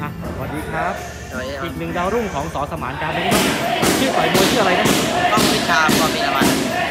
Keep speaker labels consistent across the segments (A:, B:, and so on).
A: สวัสดีครับ
B: อี
A: กหนึ่งดาวรุ่งของส.สมานการเป็นชื่อต่อยมวยชื่ออะไรนะ
B: ต้องวิชาพอพินวัต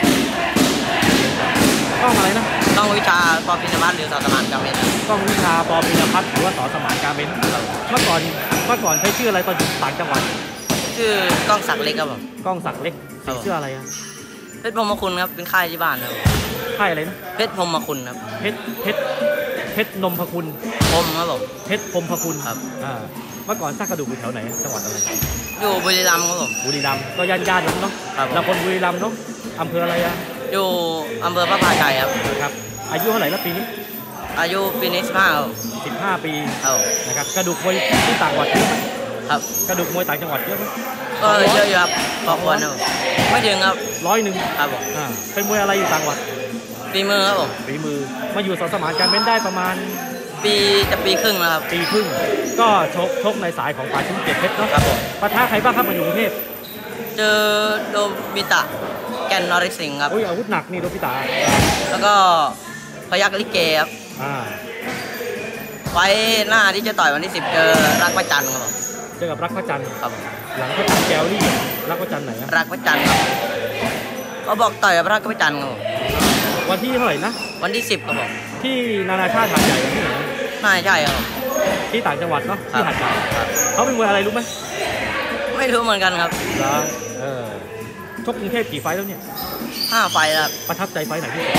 A: ต้องอะไรนะ
B: ต้องวิชาพอพินวัตหรือส.สมานการเป็น
A: ต้องวิชาปอพินพัฒน์หรือว่าส.สมานการเป็นเมื่อก่อนใช้ชื่ออะไรตอนอยู่ต่างจังหวัด
B: ชื่อกล้องศักดิ์เล็กครับผม
A: กล้องศักดิ์เล็กสีชื่ออะไรอะ
B: เพชรพรหมคุณครับเป็นค่ายที่บ้านครับ
A: ค่ายอะไรนะ
B: เพชรพรหมคุณครับ
A: เพชรนมพคุณ
B: พรหมครับผม
A: เพชรพรหมพคุณครับเมื่อก่อนซากกระดูกอยู่แถวไหนจังหวัดอะไร
B: อยู่บุรีรัมย์ครับผม
A: บุรีรัมย์ก็ย่านนั้นเนาะเราคนบุรีรัมย์เนาะอำเภออะไรอะ
B: อยู่อำเภอพระพาชัย
A: ครับอายุเท่าไหร่แล้วปีนี้
B: อายุปีนี้
A: 15 ปีนะครับกระดูกมวยที่ต่างจังหวัดเยอะไหม
B: ครับ
A: กระดูกมวยต่างจังหวัดเยอะไหม
B: ก็เยอะอยู่ครับพอควรครับไม่ถึงครับ
A: 100ครับผมเป็นมวยอะไรอยู่ต่างจังหวัด
B: ฝีมือครับผม
A: ฝีมือมาอยู่ส.สมานการเป็นได้ประมาณ
B: ปีครึ่งแล้วครับ
A: ปีครึ่งก็ชกในสายของป่าชิ้นเจ็ดเพชรเนาะ
B: ครับผม
A: ปะทะใครบ้างครับมาอยู่กรุงเทพ
B: เจอโดมิตะแกนนอริสิงห์ครับ
A: อาวุธหนักนี่โดมิตะ
B: แล้วก็พยัคฆ์ลิเกครับไฟหน้าที่จะต่อยวันที่10เจอรักพระจันทร์ครับผม
A: เจอกับรักพระจันทร์
B: ครับ
A: หลังพระจันทร์แก้วนี่รักพระจันทร์ไหน
B: รักพระจันทร์ครับเขาบอกต่อยกับรักพระจันทร์ครับ
A: วันที่เท่าไหร่นะ
B: วันที่10ครับผม
A: ที่นานาชาติหาดใหญ่ที่ไหน
B: น่าใช่ครับ
A: ที่ต่างจังหวัดเนาะที่หาดใหญ่เขาเป็นมวยอะไรรู้ไหม
B: ไม่รู้เหมือนกันครับ
A: ชกกรุงเทพกี่ไฟแล้วเนี่ย
B: 5 ไฟแล้ว
A: ประทับใจไฟไหนที่สุด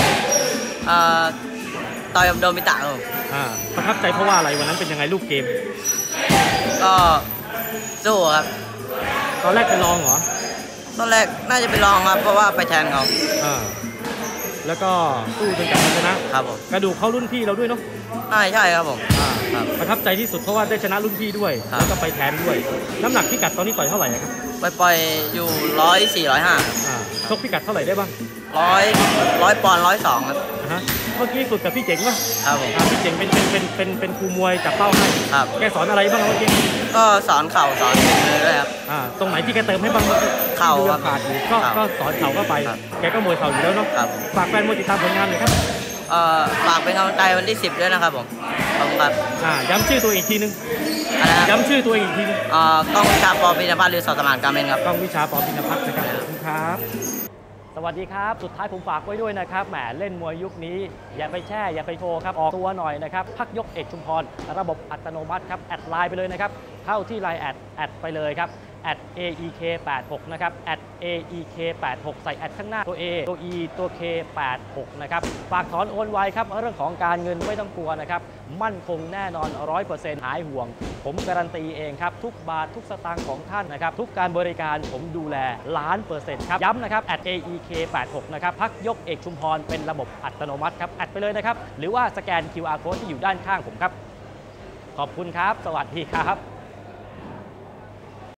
B: ต่อยกับโดมิตะครับ
A: ประทับใจเพราะว่าอะไรวันนั้นเป็นยังไงรูปเกม
B: ก็สู้ครับ
A: ตอนแรกไปลองเหรอ
B: ตอนแรกน่าจะไปลองครับเพราะว่าไปแทนเขา
A: แล้วก็สู้จนกลับมาชนะครับผมกระดูกเขารุ่นพี่เราด้วยเนาะ
B: ใช่ครับผม
A: ประทับใจที่สุดเพราะว่าได้ชนะรุ่นพี่ด้วยแล้วก็ไปแทนด้วยน้ำหนักพิกัดตอนนี้ต่อยเท่าไหร่ครับ
B: ปล่อยอยู่104 105
A: ชกพิกัดเท่าไหร่ได้บ้าง
B: 100 ปอนด์102ครับ
A: เมื่อกี้สุดกับพี่เจ๋งป่ะ
B: ครับผม
A: พี่เจ๋งเป็นครูมวยจับเป้าให้แกสอนอะไรบ้างเมื่อกี้
B: ก็สอนเข่าสอนมือด้วยครับ
A: ตรงไหนที่แกเติมให้บ้าง
B: เข่า
A: ขาดอยู่ก็สอนเข่าก็ไปแกก็มวยเข่าอยู่แล้วเนาะฝากแฟนมวยติดตามผลงานหน่อยครับ
B: ฝากเป็นกำลังใจวันที่10ด้วยนะครับผมขอบคุณครับ
A: ย้ำชื่อตัวอีกทีนึงย้ำชื่อตัวอีกทีนึง
B: กล้องวิชาปอพินภัทรหรือส.สมานการเป็นครับ
A: กล้องวิชาปอพินภัทรนะครับขอบคุณครับสวัสดีครับสุดท้ายผมฝากไว้ด้วยนะครับแหมเล่นมวยยุคนี้อย่าไปแช่อย่าไปโชว์ครับออกตัวหน่อยนะครับพักยกเอกชุมพรระบบอัตโนมัติครับแอดไลน์ไปเลยนะครับเข้าที่ไลน์แอดไปเลยครับ@aek86 นะครับ@aek86 ใส่แอดข้างหน้าตัว A ตัว E ตัว K86 นะครับฝากถอนโอนไวครับเรื่องของการเงินไม่ต้องกลัวนะครับมั่นคงแน่นอน 100% หายห่วงผมการันตีเองครับทุกบาททุกสตางค์ของท่านนะครับทุกการบริการผมดูแล1,000,000%ครับย้ำนะครับ@aek86 นะครับพักยกเอกชุมพรเป็นระบบอัตโนมัติครับแอดไปเลยนะครับหรือว่าสแกน QR Code ที่อยู่ด้านข้างผมครับขอบคุณครับสวัสดีครับ